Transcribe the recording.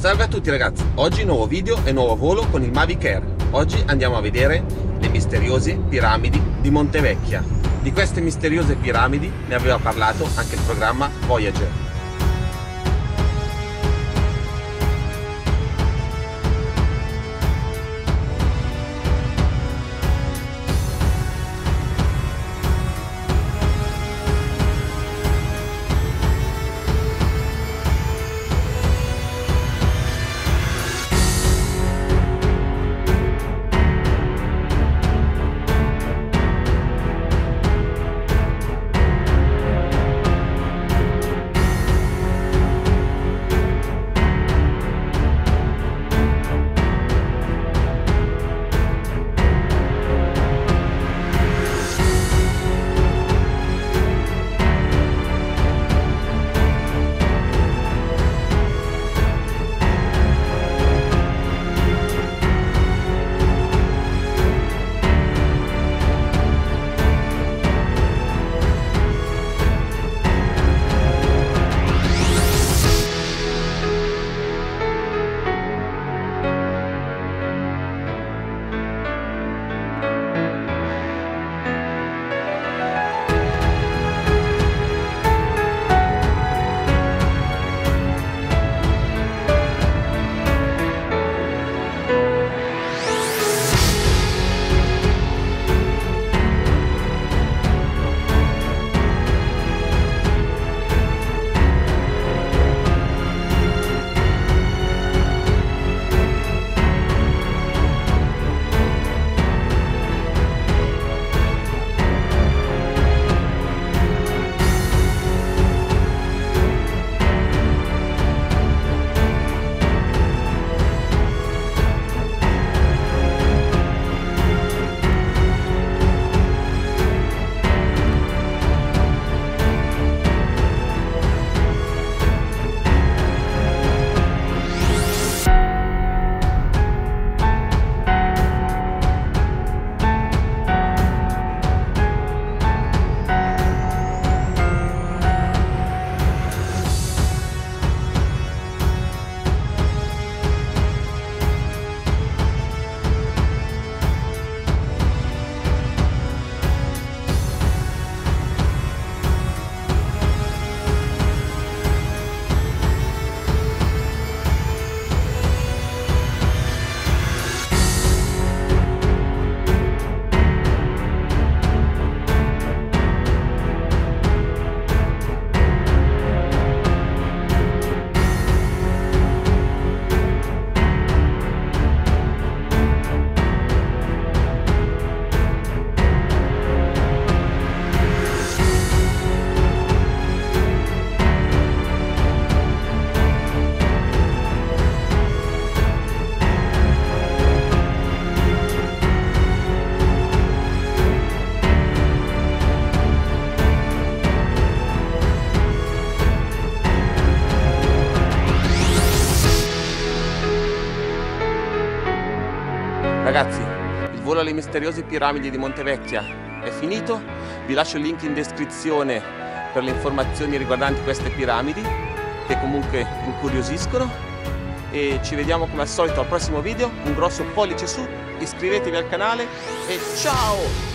Salve a tutti ragazzi, oggi nuovo video e nuovo volo con il Mavic Air. Oggi andiamo a vedere le misteriose piramidi di Montevecchia. Di queste misteriose piramidi ne aveva parlato anche il programma Voyager. Ragazzi, il volo alle misteriose piramidi di Montevecchia è finito. Vi lascio il link in descrizione per le informazioni riguardanti queste piramidi che comunque incuriosiscono, e ci vediamo come al solito al prossimo video. Un grosso pollice su, iscrivetevi al canale e ciao!